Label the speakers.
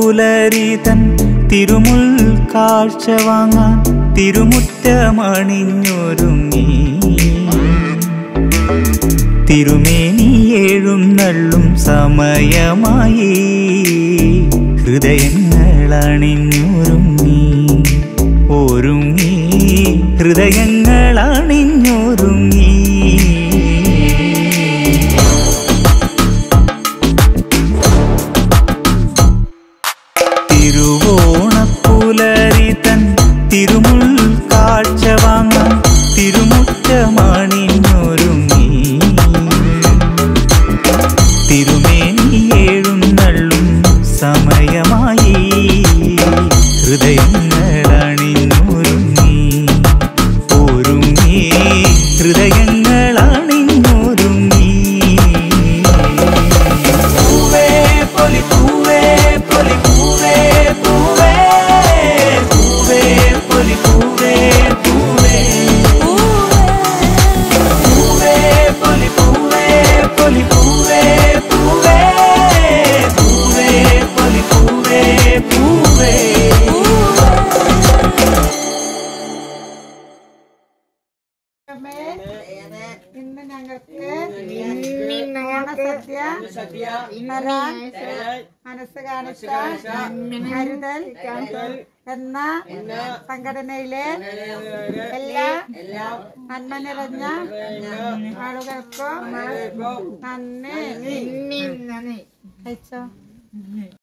Speaker 1: പുലരിതൻ തിരുമുൽ കാഴ്ച വാങ്ങാൻ തിരുമുറ്റമണിഞ്ഞൊരുങ്ങി തിരുമേനി എഴുന്നള്ളും സമയമായി ഹൃദയങ്ങൾ അണിഞ്ഞൊരുങ്ങി ഒരുങ്ങി ഹൃദയങ്ങൾ അണിഞ്ഞൊരുങ്ങി തിരുവോണപ്പുലരിതൻ തിരുമുൽ കാഴ്ച വാങ്ങാൻ തിരുമുറ്റമണിഞ്ഞൊരുങ്ങി തിരുമേനി എഴുന്നള്ളും സമയമായി ഹൃദയങ്ങൾ അണിഞ്ഞൊരുങ്ങി ഒരുങ്ങി ഹൃദയങ്ങൾ അണിഞ്ഞൊരുങ്ങി പൂവേ പൊലി പൂവേ പൊലി പൂവേ പൂവേ പൂവേ പൊലി പൂവേ പൂവേ പൂവേ പൊലി പൂവേ പൊലി പൂവേ പൂവേ പൂവേ പൊലി പൂവേ പൂവേ
Speaker 2: ഇന്ന് ഞങ്ങൾക്ക് ഓണസദ്യ തരാൻ മനസ്സ് കാണിച്ച കരുതൽ എന്ന സംഘടനയിലെ എല്ലാ നന്മ നിറഞ്ഞ ആളുകൾക്കും നന്ദി.